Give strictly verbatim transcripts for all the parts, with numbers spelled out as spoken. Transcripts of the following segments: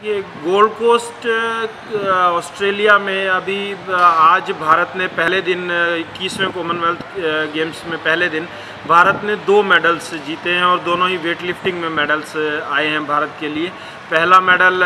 ये gold coast Australia में अभी आज भारत ने पहले दिन इक्कीसवें कॉमनवेल्थ गेम्स में पहले दिन भारत ने दो मेडल्स जीते हैं और दोनों ही वेट लिफ्टिंग में मेडल्स आए हैं भारत के लिए। पहला मेडल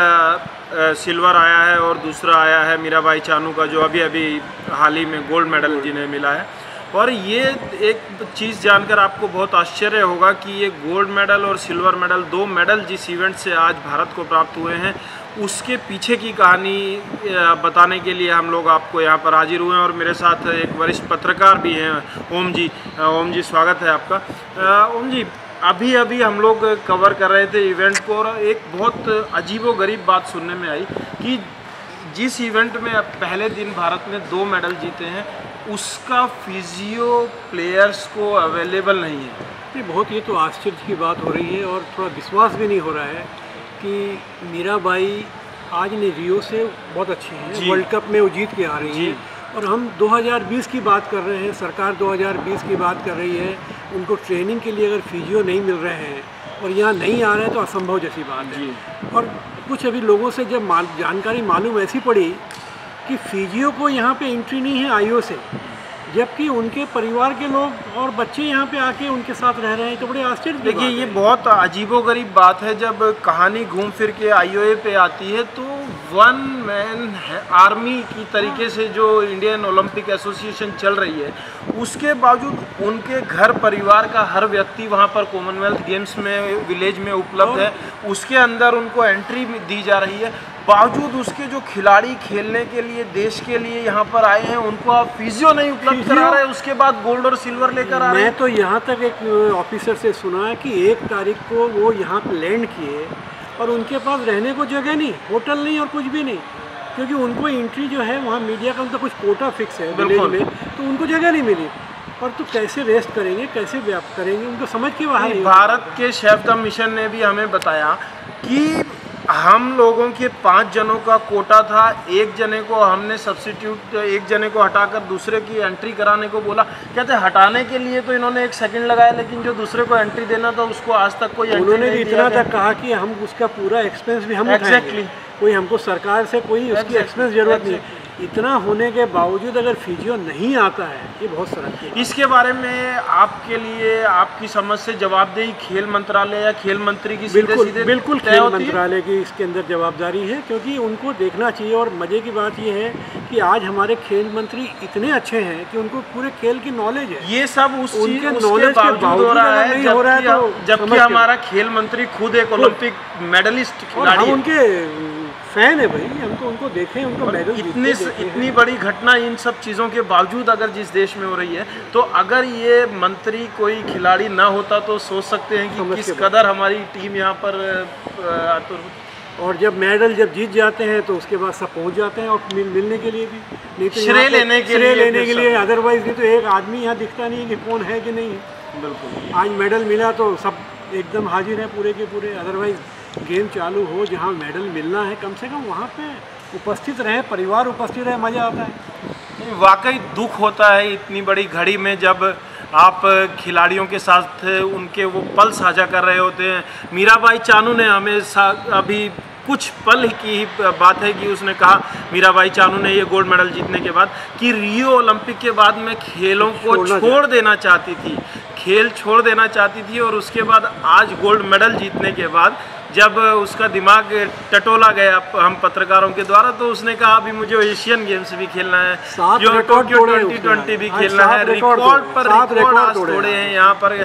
सिल्वर आया है और दूसरा आया है मीराबाई चानू का, जो अभी अभी हाल ही में गोल्ड मेडल जिन्हें मिला है। और ये एक चीज़ जानकर आपको बहुत आश्चर्य होगा कि ये गोल्ड मेडल और सिल्वर मेडल, दो मेडल जिस इवेंट से आज भारत को प्राप्त हुए हैं, उसके पीछे की कहानी बताने के लिए हम लोग आपको यहाँ पर हाजिर हुए हैं। और मेरे साथ एक वरिष्ठ पत्रकार भी हैं, ओम जी। ओम जी, स्वागत है आपका। ओम जी, अभी अभी हम लोग कवर कर रहे थे इवेंट को और एक बहुत अजीबोगरीब बात सुनने में आई कि जिस इवेंट में पहले दिन भारत ने दो मेडल जीते हैं, उसका फिजियो प्लेयर्स को अवेलेबल नहीं है। ये बहुत ये तो आश्चर्य की बात हो रही है और थोड़ा विश्वास भी नहीं हो रहा है कि मीराबाई आज ने रियो से बहुत अच्छी हैं, वर्ल्ड कप में वो जीत के आ रही है और हम दो हज़ार बीस की बात कर रहे हैं, सरकार दो हज़ार बीस की बात कर रही है। उनको ट्रेनिंग के लिए अगर फिजियो नहीं मिल रहे हैं और यहाँ नहीं आ रहे हैं तो असंभव जैसी बात है। और कुछ अभी लोगों से जब माल, जानकारी मालूम ऐसी पड़ी कि फिजियो को यहाँ पे एंट्री नहीं है आईओ से, जबकि उनके परिवार के लोग और बच्चे यहाँ पे आके उनके साथ रह रहे हैं, तो बड़े आश्चर्य। देखिए, ये बहुत अजीबोगरीब बात है। जब कहानी घूम फिर के आईओए पे आती है तो वन मैन आर्मी की तरीके से जो इंडियन ओलंपिक एसोसिएशन चल रही है, उसके बावजूद उनके घर परिवार का हर व्यक्ति वहाँ पर कॉमनवेल्थ गेम्स में विलेज में उपलब्ध है, उसके अंदर उनको एंट्री दी जा रही है। बावजूद उसके जो खिलाड़ी खेलने के लिए देश के लिए यहाँ पर आए हैं, उनको आप फिजियो नहीं उपलब्ध करा रहे हैं, उसके बाद गोल्ड और सिल्वर लेकर आ रहे हैं। मैं तो यहाँ तक एक ऑफिसर से सुना है कि एक तारीख को वो यहाँ पर लैंड किए और उनके पास रहने को जगह नहीं, होटल नहीं और कुछ भी नहीं, क्योंकि उनको एंट्री जो है वहाँ मीडिया का उनका कुछ कोटा फिक्स है विलेज में, तो उनको जगह नहीं मिली। और तो कैसे रेस्ट करेंगे, कैसे व्याप्त करेंगे, उनको समझ के बाहर। भारत के शेफ द मिशन ने भी हमें बताया कि हम लोगों के पाँच जनों का कोटा था, एक जने को हमने सब्स्टिट्यूट, एक जने को हटाकर दूसरे की एंट्री कराने को बोला। कहते हटाने के लिए तो इन्होंने एक सेकंड लगाया, लेकिन जो दूसरे को एंट्री देना था उसको आज तक कोई एंट्री उन्होंने इतना तक कहा कि हम उसका पूरा एक्सपेंस भी हम एग्जैक्टली, कोई हमको सरकार से कोई उसकी एक्सपेंस जरूरत नहीं। इतना होने के बावजूद अगर फिजियो नहीं आता है, ये बहुत सरल। इसके बारे में आपके लिए, आपकी समझ से जवाबदेही खेल मंत्रालय या खेल मंत्री की सीधे बिल्कुल सीधे बिल्कुल खेल मंत्रालय की इसके अंदर जवाबदारी है, क्योंकि उनको देखना चाहिए। और मज़े की बात ये है कि आज हमारे खेल मंत्री इतने अच्छे हैं कि उनको पूरे खेल की नॉलेज है। ये सब उस उनके नॉलेज के बावजूद हो रहा है, नहीं हो रहा है, जबकि हमारा खेल मंत्री खुद एक ओलंपिक मेडलिस्ट खिलाड़ी, उनके फैन है भाई, हम तो उनको देखें, उनको मेडल इतनी इतनी बड़ी घटना इन सब चीज़ों के बावजूद अगर जिस देश में हो रही है, तो अगर ये मंत्री कोई खिलाड़ी ना होता तो सोच सकते हैं कि किस कदर हमारी टीम यहाँ पर आतुर। और जब मेडल जब जीत जाते हैं तो उसके बाद सब पहुँच जाते हैं और मिल, मिलने के लिए भी, नहीं तो श्रेय लेने के लिए लेने के लिए अदरवाइज नहीं तो एक आदमी यहाँ दिखता नहीं है कि कौन है कि नहीं है। बिल्कुल, आज मेडल मिला तो सब एकदम हाजिर हैं पूरे के पूरे। अदरवाइज गेम चालू हो, जहाँ मेडल मिलना है कम से कम वहाँ पे उपस्थित रहे, परिवार उपस्थित रहे, मज़ा आता है। वाकई दुख होता है इतनी बड़ी घड़ी में जब आप खिलाड़ियों के साथ उनके वो पल साझा कर रहे होते हैं। मीराबाई चानू ने हमें अभी कुछ पल की बात है कि उसने कहा, मीराबाई चानू ने ये गोल्ड मेडल जीतने के बाद, कि रियो ओलंपिक के बाद मैं खेलों को छोड़ देना चाहती थी, खेल छोड़ देना चाहती थी। और उसके बाद आज गोल्ड मेडल जीतने के बाद जब उसका दिमाग टटोला गया हम पत्रकारों के द्वारा, तो उसने कहा अभी मुझे एशियन गेम्स भी खेलना है, जो टोक्यो ट्वेंटी ट्वेंटी भी खेलना है, रिकॉर्ड पर रिकॉर्ड आज तोड़े हैं यहाँ पर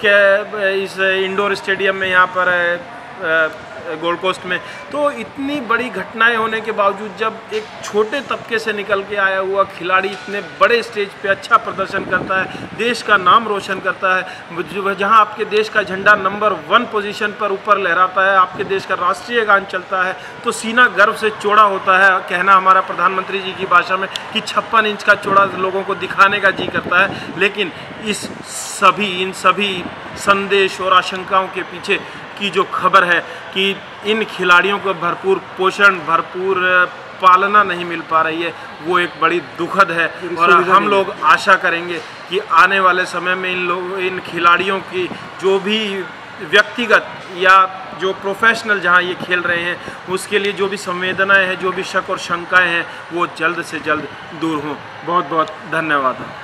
इस इंडोर स्टेडियम में, यहाँ पर गोल्ड कोस्ट में। तो इतनी बड़ी घटनाएं होने के बावजूद जब एक छोटे तबके से निकल के आया हुआ खिलाड़ी इतने बड़े स्टेज पे अच्छा प्रदर्शन करता है, देश का नाम रोशन करता है, जहां आपके देश का झंडा नंबर वन पोजीशन पर ऊपर लहराता है, आपके देश का राष्ट्रीय गान चलता है, तो सीना गर्व से चौड़ा होता है। कहना हमारा प्रधानमंत्री जी की भाषा में कि छप्पन इंच का चौड़ा लोगों को दिखाने का जी करता है। लेकिन इस सभी इन सभी संदेश और आशंकाओं के पीछे की जो खबर है कि इन खिलाड़ियों को भरपूर पोषण, भरपूर पालना नहीं मिल पा रही है, वो एक बड़ी दुखद है। और हम लोग आशा करेंगे कि आने वाले समय में इन लोग इन खिलाड़ियों की जो भी व्यक्तिगत या जो प्रोफेशनल जहां ये खेल रहे हैं उसके लिए जो भी संवेदनाएं हैं, जो भी शक और शंकाएं हैं, वो जल्द से जल्द दूर हों। बहुत बहुत धन्यवाद।